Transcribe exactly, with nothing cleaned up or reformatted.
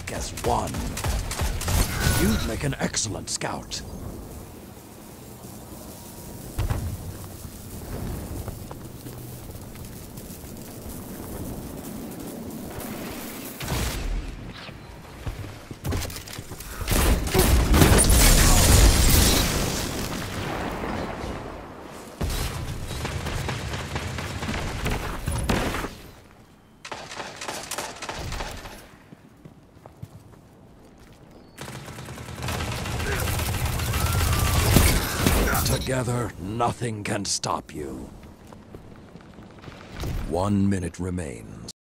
work as one. You'd make an excellent scout. Together, nothing can stop you. One minute remains.